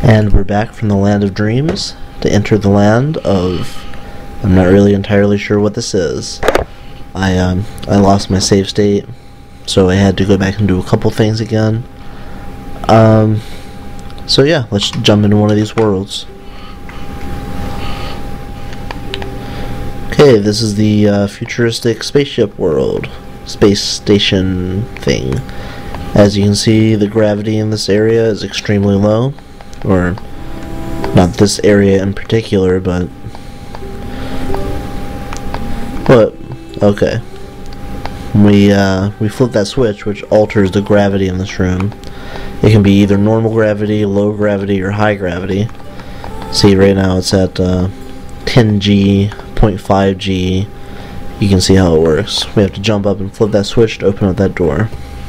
And we're back from the land of dreams to enter the land of... I'm not really entirely sure what this is. I lost my save state, so I had to go back and do a couple things again. So yeah, let's jump into one of these worlds. Okay, this is the futuristic spaceship world. Space station thing. As you can see, the gravity in this area is extremely low. Or, not this area in particular, but... okay. We flip that switch, which alters the gravity in this room. It can be either normal gravity, low gravity, or high gravity. See, right now it's at 10G, 0.5G. You can see how it works. We have to jump up and flip that switch to open up that door.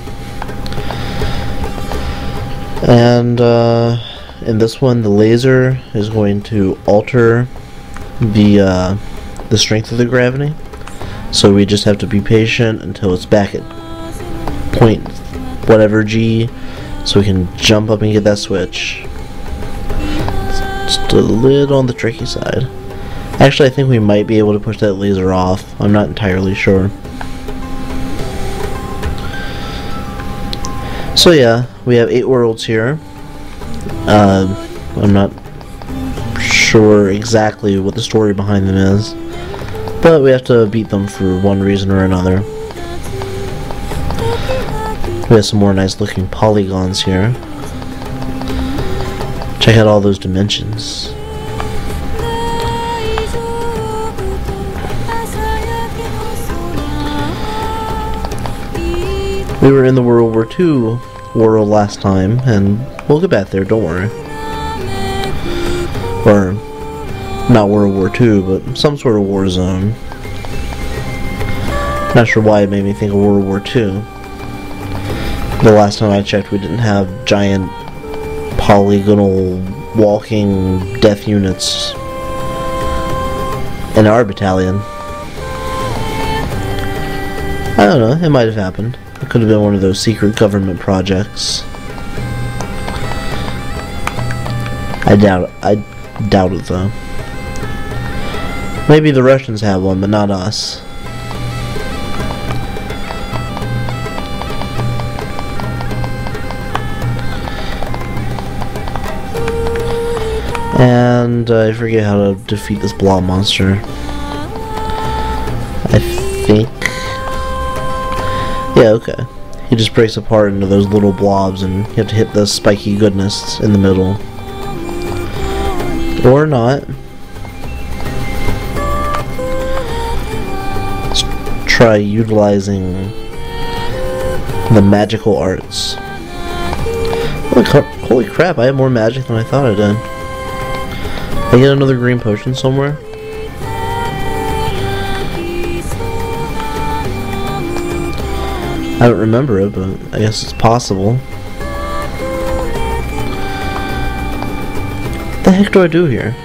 And in this one, the laser is going to alter the strength of the gravity. So we just have to be patient until it's back at point whatever G, so we can jump up and get that switch. It's just a little on the tricky side. Actually, I think we might be able to push that laser off. I'm not entirely sure. So yeah, we have 8 worlds here. I'm not sure exactly what the story behind them is, but we have to beat them for one reason or another. We have some more nice looking polygons here. Check out all those dimensions. We were in the World War II world last time, and we'll get back there, don't worry. Or, not World War II, but some sort of war zone. Not sure why it made me think of World War II. The last time I checked, we didn't have giant polygonal walking death units in our battalion. I don't know, it might have happened. It could have been one of those secret government projects. I doubt it though. Maybe the Russians have one, but not us. And I forget how to defeat this blob monster. I think... yeah, okay. He just breaks apart into those little blobs and you have to hit the spiky goodness in the middle. Or not. Let's try utilizing the magical arts. Holy crap, I have more magic than I thought I did. Can I get another green potion somewhere? I don't remember it, but I guess it's possible. What the heck do I do here?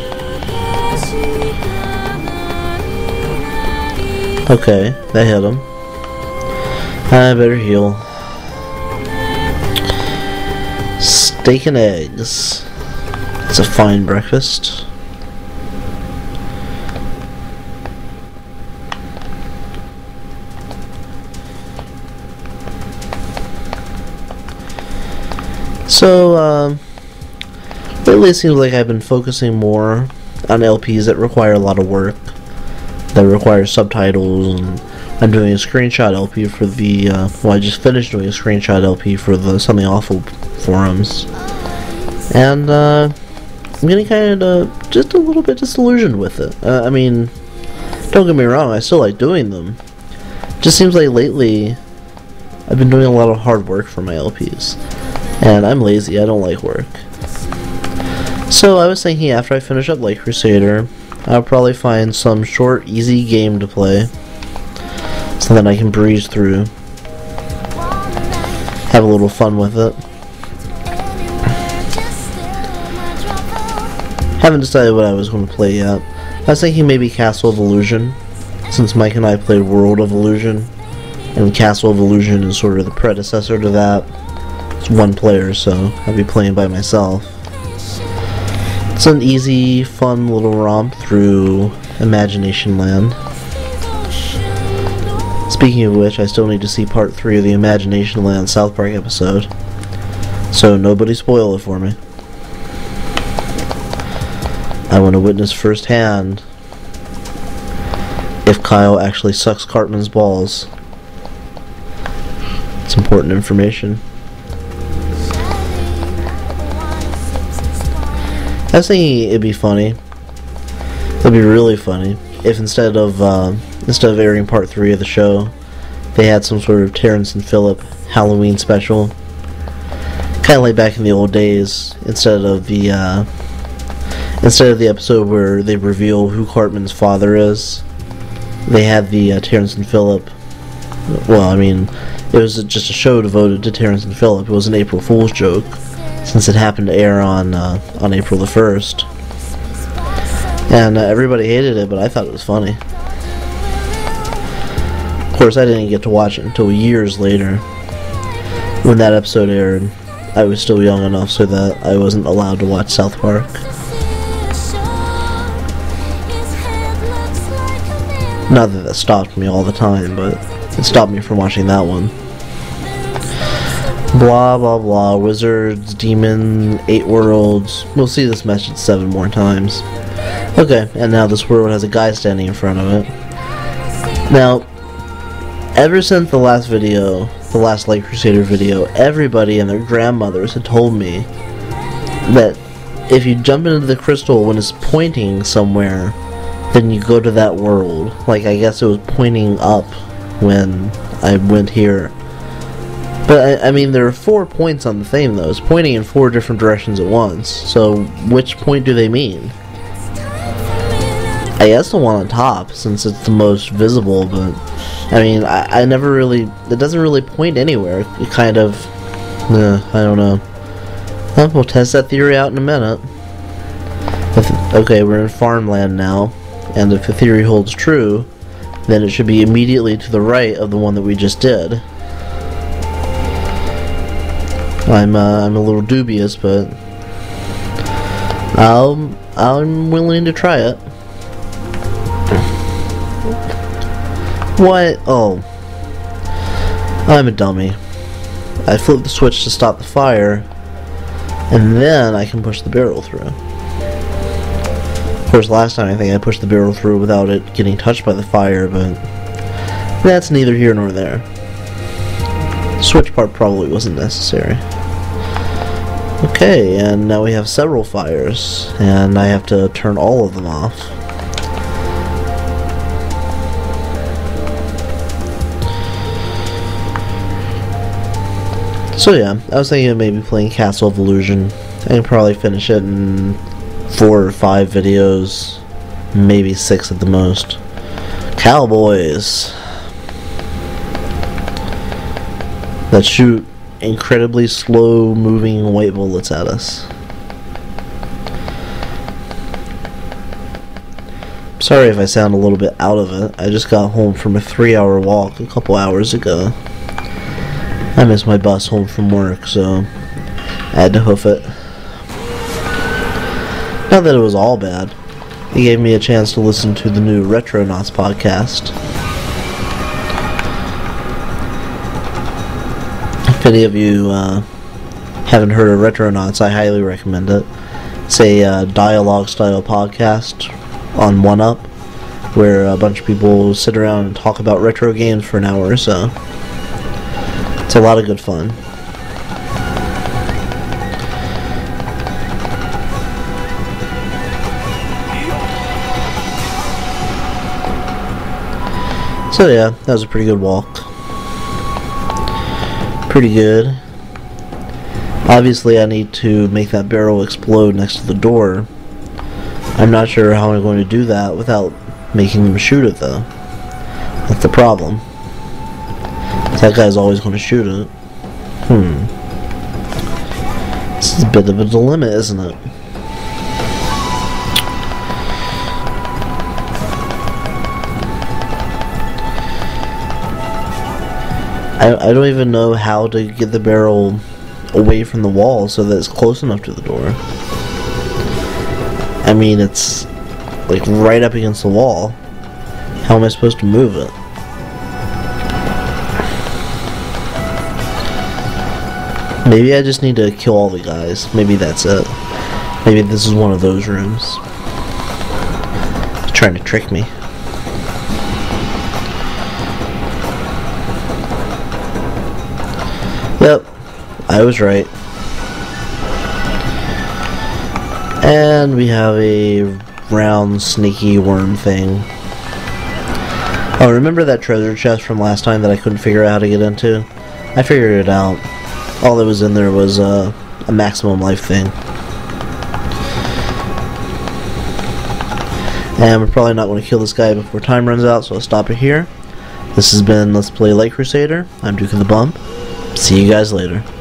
Okay, that hit him. I better heal. Steak and eggs. It's a fine breakfast. So, lately it seems like I've been focusing more on LPs that require a lot of work, that require subtitles, and I'm doing a screenshot LP for the, well, I just finished doing a screenshot LP for the Something Awful forums, and, I'm getting kind of just a little bit disillusioned with it. I mean, don't get me wrong, I still like doing them. It just seems like lately I've been doing a lot of hard work for my LPs. And I'm lazy, I don't like work. So I was thinking after I finish up like Crusader, I'll probably find some short, easy game to play, so that I can breeze through, have a little fun with it. Haven't decided what I was going to play yet. I was thinking maybe Castle of Illusion, since Mike and I played World of Illusion, and Castle of Illusion is sort of the predecessor to that. It's one player, so I'll be playing by myself. It's an easy, fun little romp through Imagination Land. Speaking of which, I still need to see part 3 of the Imagination Land South Park episode. So nobody spoil it for me. I want to witness firsthand if Kyle actually sucks Cartman's balls. It's important information. I was thinking it'd be funny. It'd be really funny if instead of airing part 3 of the show, they had some sort of Terrence and Phillip Halloween special. Kind of like back in the old days, instead of the episode where they reveal who Cartman's father is, they had the Terrence and Phillip. Well, I mean, it was just a show devoted to Terrence and Phillip. It was an April Fool's joke, since it happened to air on April the 1st. And everybody hated it, but I thought it was funny. Of course, I didn't get to watch it until years later. When that episode aired, I was still young enough so that I wasn't allowed to watch South Park. Not that that stopped me all the time, but it stopped me from watching that one. Blah blah blah, wizards, demon, 8 worlds. We'll see this message 7 more times. Okay, and now this world has a guy standing in front of it. Now, ever since the last video, the last Light Crusader video, everybody and their grandmothers had told me that if you jump into the crystal when it's pointing somewhere, then you go to that world. Like, I guess it was pointing up when I went here. But, I mean, there are 4 points on the thing, though. It's pointing in 4 different directions at once. So, which point do they mean? I guess the one on top, since it's the most visible, but... I mean, I never really... It doesn't really point anywhere. It kind of... I don't know. Well, we'll test that theory out in a minute. Okay, we're in farmland now. And if the theory holds true, then it should be immediately to the right of the one that we just did. I'm a little dubious, but I'm willing to try it. What? Oh, I'm a dummy. I flip the switch to stop the fire, and then I can push the barrel through. Of course, last time I think I pushed the barrel through without it getting touched by the fire, but that's neither here nor there. The switch part probably wasn't necessary. Okay, and now we have several fires, and I have to turn all of them off. So yeah, I was thinking of maybe playing Castle of Illusion. I can probably finish it in 4 or 5 videos, maybe 6 at the most. Cowboys that shoot incredibly slow moving white bullets at us. Sorry if I sound a little bit out of it. I just got home from a 3-hour walk a couple hours ago. I missed my bus home from work, so I had to hoof it. Not that it was all bad. It gave me a chance to listen to the new Retronauts podcast. If any of you haven't heard of Retronauts, I highly recommend it. It's a dialogue-style podcast on 1UP, where a bunch of people sit around and talk about retro games for an hour or so. It's a lot of good fun. So yeah, that was a pretty good walk. Pretty good. Obviously I need to make that barrel explode next to the door. I'm not sure how I'm going to do that without making them shoot it though. That's the problem. That guy's always going to shoot it. This is a bit of a dilemma, isn't it? I don't even know how to get the barrel away from the wall so that it's close enough to the door. I mean, it's like right up against the wall. How am I supposed to move it? Maybe I just need to kill all the guys. Maybe that's it. Maybe this is one of those rooms. He's trying to trick me. Yep, I was right. And we have a round, snaky worm thing. Oh, remember that treasure chest from last time that I couldn't figure out how to get into? I figured it out. All that was in there was a maximum life thing. And we're probably not going to kill this guy before time runs out, so I'll stop it here. This has been Let's Play Light Crusader. I'm Duke of the Bump. See you guys later.